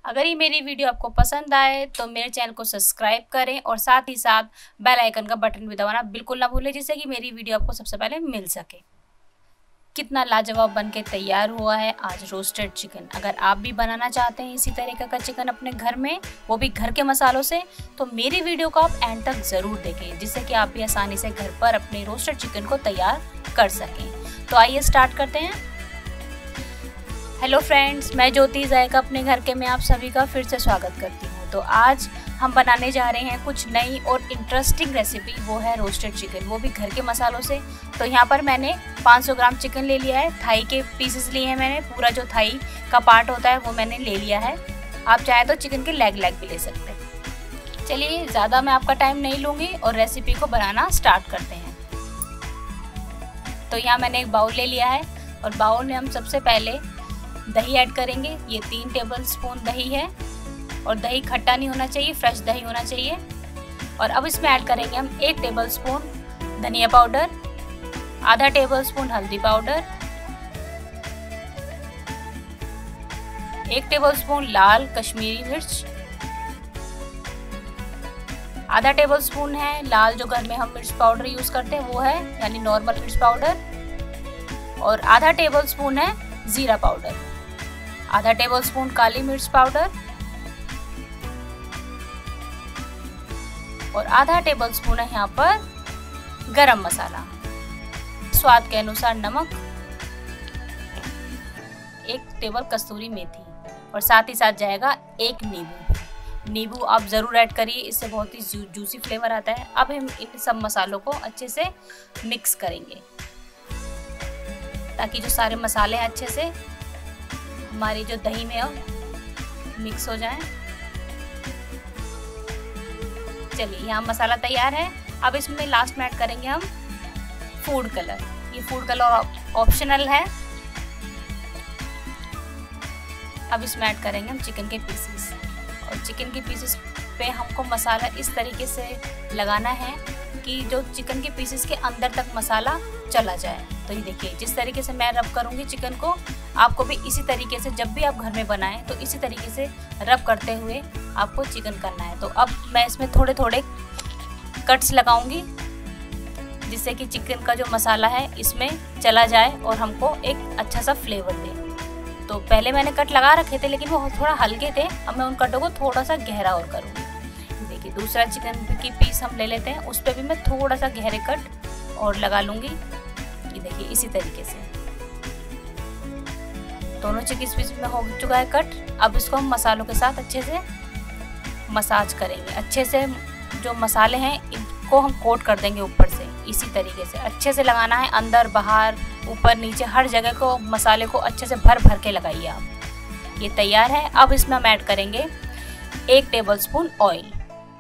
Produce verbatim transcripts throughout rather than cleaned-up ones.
अगर ये मेरी वीडियो आपको पसंद आए तो मेरे चैनल को सब्सक्राइब करें और साथ ही साथ बेल आइकन का बटन भी दबाना बिल्कुल ना भूलें, जिससे कि मेरी वीडियो आपको सबसे पहले मिल सके। कितना लाजवाब बनके तैयार हुआ है आज रोस्टेड चिकन। अगर आप भी बनाना चाहते हैं इसी तरीके का चिकन अपने घर में, वो भी घर के मसालों से, तो मेरी वीडियो को आप एंड तक ज़रूर देखें, जिससे कि आप भी आसानी से घर पर अपने रोस्टेड चिकन को तैयार कर सकें। तो आइए स्टार्ट करते हैं। हेलो फ्रेंड्स, मैं ज्योति जायका अपने घर के में आप सभी का फिर से स्वागत करती हूँ। तो आज हम बनाने जा रहे हैं कुछ नई और इंटरेस्टिंग रेसिपी, वो है रोस्टेड चिकन, वो भी घर के मसालों से। तो यहाँ पर मैंने पाँच सौ ग्राम चिकन ले लिया है, थाई के पीसेस लिए हैं मैंने, पूरा जो थाई का पार्ट होता है वो मैंने ले लिया है। आप चाहे तो चिकन के लेग लेग भी ले सकते हैं। चलिए, ज़्यादा मैं आपका टाइम नहीं लूँगी और रेसिपी को बनाना स्टार्ट करते हैं। तो यहाँ मैंने एक बाउल ले लिया है और बाउल में हम सबसे पहले दही ऐड करेंगे। ये तीन टेबल स्पून दही है और दही खट्टा नहीं होना चाहिए, फ्रेश दही होना चाहिए। और अब इसमें ऐड करेंगे हम एक टेबल स्पून धनिया पाउडर, आधा टेबल स्पून हल्दी पाउडर, एक टेबल स्पून लाल कश्मीरी मिर्च, आधा टेबल स्पून है लाल जो घर में हम मिर्च पाउडर यूज करते हैं वो है, यानी नॉर्मल मिर्च पाउडर, और आधा टेबल स्पून है जीरा पाउडर, आधा टेबल स्पून काली मिर्च पाउडर और आधा टेबल स्पून है यहाँ पर गरम मसाला, स्वाद के अनुसार नमक, एक टेबल कस्तूरी मेथी और साथ ही साथ जाएगा एक नींबू। नींबू आप ज़रूर ऐड करिए, इससे बहुत ही जू, जूसी फ्लेवर आता है। अब हम इन सब मसालों को अच्छे से मिक्स करेंगे ताकि जो सारे मसाले हैं अच्छे से हमारी जो दही में अब मिक्स हो जाए। चलिए, यहाँ मसाला तैयार है। अब इसमें लास्ट में ऐड करेंगे हम फूड कलर। ये फूड कलर ऑप्शनल है। अब इसमें ऐड करेंगे हम चिकन के पीसेस और चिकन के पीसेस पे हमको मसाला इस तरीके से लगाना है कि जो चिकन के पीसेस के अंदर तक मसाला चला जाए। तो ये देखिए, जिस तरीके से मैं रब करूँगी चिकन को, आपको भी इसी तरीके से, जब भी आप घर में बनाएं तो इसी तरीके से रब करते हुए आपको चिकन करना है। तो अब मैं इसमें थोड़े थोड़े कट्स लगाऊंगी जिससे कि चिकन का जो मसाला है इसमें चला जाए और हमको एक अच्छा सा फ्लेवर दे। तो पहले मैंने कट लगा रखे थे लेकिन वो थोड़ा हल्के थे, अब मैं उन कटों को थोड़ा सा गहरा और करूँगी। देखिए, दूसरा चिकन की पीस हम ले लेते हैं, उस पर भी मैं थोड़ा सा गहरे कट और लगा लूँगी। ये देखिए, इसी तरीके से दोनों चिकन पीस में हो चुका है कट। अब इसको हम मसालों के साथ अच्छे से मसाज करेंगे। अच्छे से जो मसाले हैं इनको हम कोट कर देंगे ऊपर से, इसी तरीके से अच्छे से लगाना है, अंदर बाहर ऊपर नीचे हर जगह को मसाले को अच्छे से भर भर के लगाइए आप। ये तैयार है। अब इसमें हम ऐड करेंगे एक टेबल स्पून ऑयल।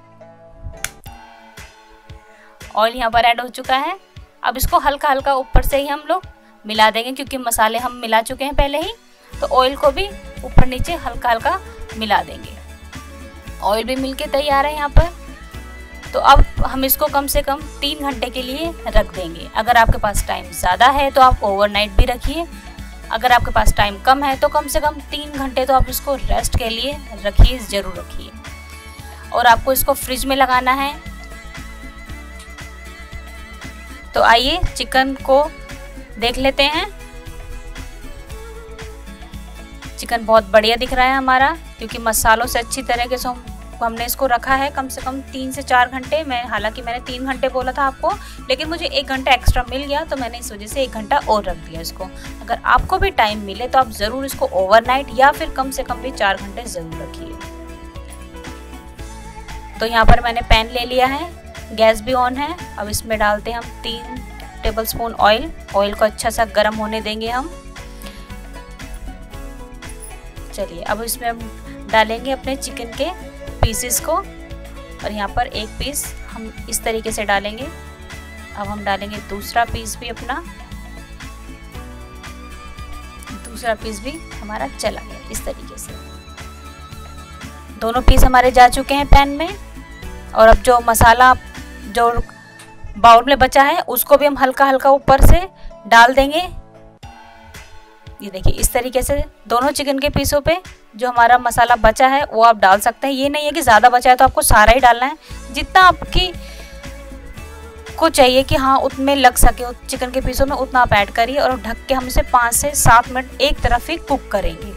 ऑयल यहाँ पर ऐड हो चुका है। अब इसको हल्का हल्का ऊपर से ही हम लोग मिला देंगे, क्योंकि मसाले हम मिला चुके हैं पहले ही, तो ऑयल को भी ऊपर नीचे हल्का हल्का मिला देंगे। ऑयल भी मिलके तैयार है यहाँ पर। तो अब हम इसको कम से कम तीन घंटे के लिए रख देंगे। अगर आपके पास टाइम ज़्यादा है तो आप ओवरनाइट भी रखिए, अगर आपके पास टाइम कम है तो कम से कम तीन घंटे तो आप इसको रेस्ट के लिए रखिए, ज़रूर रखिए। और आपको इसको फ्रिज में लगाना है। तो आइए चिकन को देख लेते हैं। चिकन बहुत बढ़िया दिख रहा है हमारा, क्योंकि मसालों से अच्छी तरीके से हमने इसको रखा है कम से कम तीन से चार घंटे। मैं हालांकि मैंने तीन घंटे बोला था आपको, लेकिन मुझे एक घंटा एक्स्ट्रा मिल गया तो मैंने इस वजह से एक घंटा और रख दिया इसको। अगर आपको भी टाइम मिले तो आप ज़रूर इसको ओवरनाइट या फिर कम से कम भी चार घंटे ज़रूर रखिए। तो यहाँ पर मैंने पैन ले लिया है, गैस भी ऑन है। अब इसमें डालते हैं हम तीन टेबल स्पून ऑयल। ऑयल को अच्छा सा गर्म होने देंगे हम। चलिए, अब इसमें हम डालेंगे अपने चिकन के पीसेस को, और यहाँ पर एक पीस हम इस तरीके से डालेंगे। अब हम डालेंगे दूसरा पीस भी अपना, दूसरा पीस भी हमारा चला गया इस तरीके से। दोनों पीस हमारे जा चुके हैं पैन में। और अब जो मसाला जो बाउल में बचा है उसको भी हम हल्का हल्का ऊपर से डाल देंगे। ये देखिए, इस तरीके से दोनों चिकन के पीसों पे जो हमारा मसाला बचा है वो आप डाल सकते हैं। ये नहीं है कि ज़्यादा बचा है तो आपको सारा ही डालना है, जितना आपकी को चाहिए कि हाँ उतने लग सके चिकन के पीसों में उतना आप ऐड करिए। और ढक के हम इसे पाँच से सात मिनट एक तरफ ही कुक करेंगे।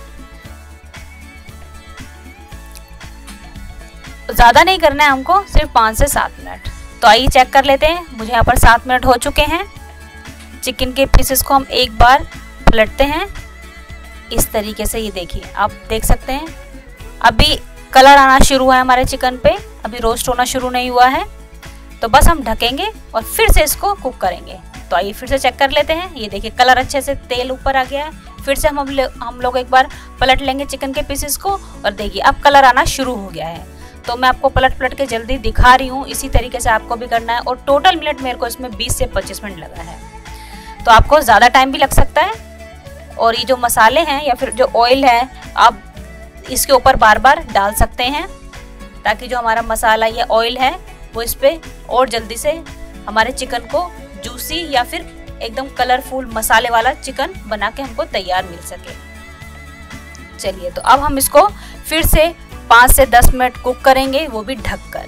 ज़्यादा नहीं करना है हमको, सिर्फ पाँच से सात मिनट। तो आइए चेक कर लेते हैं। मुझे यहाँ पर सात मिनट हो चुके हैं। चिकन के पीसेस को हम एक बार पलटते हैं इस तरीके से। ये देखिए, आप देख सकते हैं अभी कलर आना शुरू हुआ है हमारे चिकन पे, अभी रोस्ट होना शुरू नहीं हुआ है। तो बस हम ढकेंगे और फिर से इसको कुक करेंगे। तो आइए फिर से चेक कर लेते हैं। ये देखिए कलर अच्छे से तेल ऊपर आ गया है। फिर से हम हम लोग एक बार पलट लेंगे चिकन के पीसेस को और देखिए अब कलर आना शुरू हो गया है। तो मैं आपको पलट पलट के जल्दी दिखा रही हूँ, इसी तरीके से आपको भी करना है। और टोटल मिनट मेरे को इसमें बीस से पच्चीस मिनट लगा है, तो आपको ज़्यादा टाइम भी लग सकता है। और ये जो मसाले हैं या फिर जो ऑयल है आप इसके ऊपर बार बार डाल सकते हैं, ताकि जो हमारा मसाला या ऑयल है वो इस पर और जल्दी से हमारे चिकन को जूसी या फिर एकदम कलरफुल मसाले वाला चिकन बना के हमको तैयार मिल सके। चलिए, तो अब हम इसको फिर से पाँच से दस मिनट कुक करेंगे, वो भी ढककर।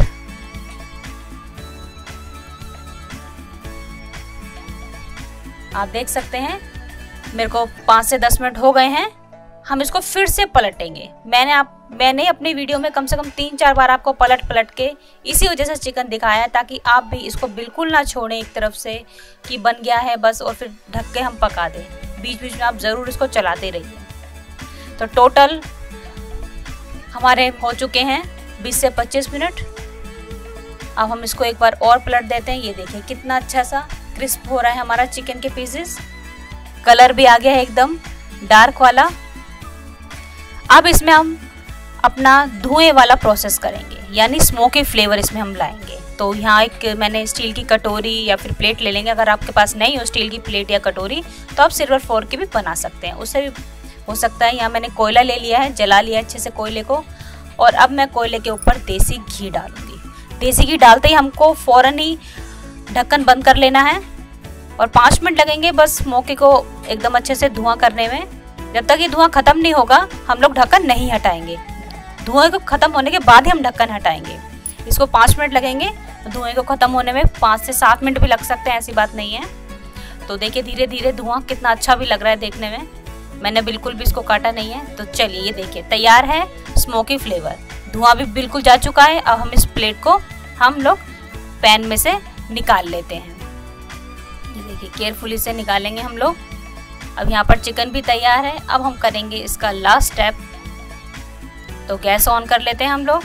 आप देख सकते हैं मेरे को पाँच से दस मिनट हो गए हैं। हम इसको फिर से पलटेंगे। मैंने आप मैंने अपनी वीडियो में कम से कम तीन चार बार आपको पलट पलट के इसी वजह से चिकन दिखाया है, ताकि आप भी इसको बिल्कुल ना छोड़ें एक तरफ से कि बन गया है बस और फिर ढक के हम पका दें। बीच बीच में आप ज़रूर इसको चलाते रहिए। तो टोटल हमारे हो चुके हैं बीस से पच्चीस मिनट। अब हम इसको एक बार और पलट देते हैं। ये देखिए कितना अच्छा सा क्रिस्प हो रहा है हमारा चिकन के पीसेस। कलर भी आ गया है एकदम डार्क वाला। अब इसमें हम अपना धुएं वाला प्रोसेस करेंगे, यानी स्मोकी फ्लेवर इसमें हम लाएंगे। तो यहाँ एक मैंने स्टील की कटोरी या फिर प्लेट ले लेंगे। अगर आपके पास नहीं हो स्टील की प्लेट या कटोरी तो आप सिल्वर फोर्क की भी बना सकते हैं, उससे भी हो सकता है। यहाँ मैंने कोयला ले लिया है, जला लिया अच्छे से कोयले को। और अब मैं कोयले के ऊपर देसी घी डालूंगी। देसी घी डालते ही हमको फ़ौरन ही ढक्कन बंद कर लेना है और पाँच मिनट लगेंगे बस स्मोकी को एकदम अच्छे से धुआं करने में। जब तक ये धुआं ख़त्म नहीं होगा हम लोग ढक्कन नहीं हटाएंगे। धुएं को ख़त्म होने के बाद ही हम ढक्कन हटाएंगे। इसको पाँच मिनट लगेंगे, धुएं को ख़त्म होने में पाँच से सात मिनट भी लग सकते हैं, ऐसी बात नहीं है। तो देखिए धीरे धीरे धुआं कितना अच्छा भी लग रहा है देखने में। मैंने बिल्कुल भी इसको काटा नहीं है। तो चलिए ये देखिए तैयार है स्मोकी फ्लेवर। धुआं भी बिल्कुल जा चुका है। अब हम इस प्लेट को हम लोग पैन में से निकाल लेते हैं। ये देखिए केयरफुली से निकालेंगे हम लोग। अब यहाँ पर चिकन भी तैयार है। अब हम करेंगे इसका लास्ट स्टेप। तो गैस ऑन कर लेते हैं हम लोग।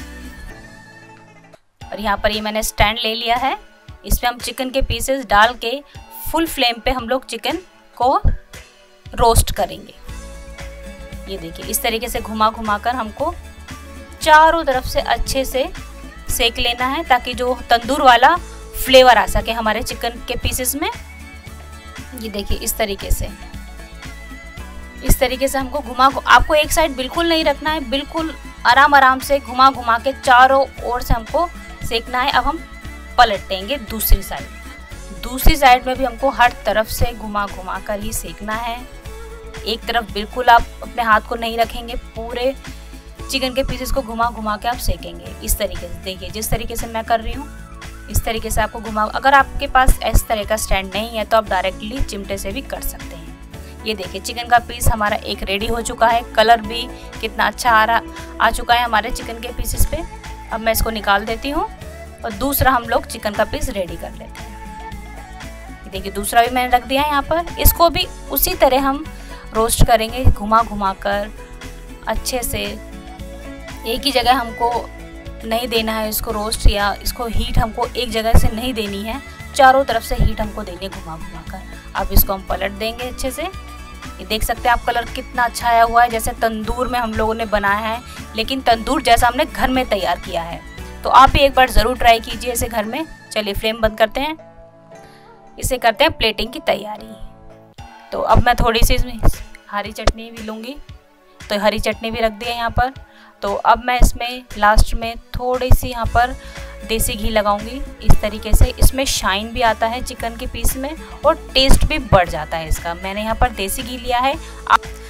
और यहाँ पर ये मैंने स्टैंड ले लिया है। इसमें हम चिकन के पीसेस डाल के फुल फ्लेम पे हम लोग चिकन को रोस्ट करेंगे। ये देखिए इस तरीके से घुमा घुमा कर हमको चारों तरफ से अच्छे से सेक लेना है, ताकि जो तंदूर वाला फ्लेवर आ सके हमारे चिकन के पीसेस में। ये देखिए इस तरीके से इस तरीके से हमको घुमा, आपको एक साइड बिल्कुल नहीं रखना है, बिल्कुल आराम आराम से घुमा घुमा के चारों ओर से हमको सेकना है। अब हम पलट देंगे दूसरी साइड। दूसरी साइड में भी हमको हर तरफ से घुमा घुमा कर ही सेकना है। एक तरफ बिल्कुल आप अपने हाथ को नहीं रखेंगे, पूरे चिकन के पीसेस को घुमा घुमा के आप सेकेंगे इस तरीके से। देखिए जिस तरीके से मैं कर रही हूँ इस तरीके से आपको घुमा। अगर आपके पास इस तरह का स्टैंड नहीं है तो आप डायरेक्टली चिमटे से भी कर सकते हैं। ये देखिए चिकन का पीस हमारा एक रेडी हो चुका है। कलर भी कितना अच्छा आ रहा आ चुका है हमारे चिकन के पीसेस पे। अब मैं इसको निकाल देती हूँ और दूसरा हम लोग चिकन का पीस रेडी कर लेते हैं। देखिए दूसरा भी मैंने रख दिया है यहाँ पर। इसको भी उसी तरह हम रोस्ट करेंगे घुमा घुमा कर अच्छे से। एक ही जगह हमको नहीं देना है इसको रोस्ट, या इसको हीट हमको एक जगह से नहीं देनी है, चारों तरफ से हीट हमको देनी है घुमा घुमा कर। अब इसको हम पलट देंगे अच्छे से। ये देख सकते हैं आप कलर कितना अच्छा आया हुआ है, जैसे तंदूर में हम लोगों ने बनाया है, लेकिन तंदूर जैसा हमने घर में तैयार किया है। तो आप भी एक बार ज़रूर ट्राई कीजिए इसे घर में। चलिए फ्लेम बंद करते हैं, इसे करते हैं प्लेटिंग की तैयारी। तो अब मैं थोड़ी सी इसमें हरी चटनी भी लूँगी, तो हरी चटनी भी रख दी है यहाँ पर। तो अब मैं इसमें लास्ट में थोड़ी सी यहाँ पर देसी घी लगाऊंगी इस तरीके से। इसमें शाइन भी आता है चिकन के पीस में और टेस्ट भी बढ़ जाता है इसका। मैंने यहाँ पर देसी घी लिया है। आप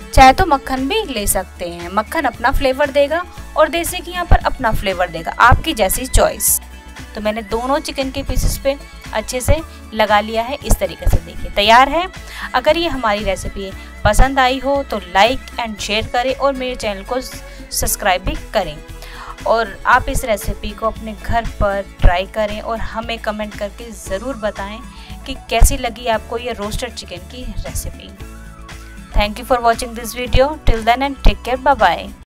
चाहे तो मक्खन भी ले सकते हैं, मक्खन अपना फ्लेवर देगा और देसी घी यहाँ पर अपना फ्लेवर देगा, आपकी जैसी चॉइस। तो मैंने दोनों चिकन के पीसेस पे अच्छे से लगा लिया है, इस तरीके से देखिए तैयार है। अगर ये हमारी रेसिपी पसंद आई हो तो लाइक एंड शेयर करें और मेरे चैनल को सब्सक्राइब भी करें, और आप इस रेसिपी को अपने घर पर ट्राई करें और हमें कमेंट करके ज़रूर बताएं कि कैसी लगी आपको ये रोस्टेड चिकन की recipe. Thank you for watching this video, till then and take care, bye bye.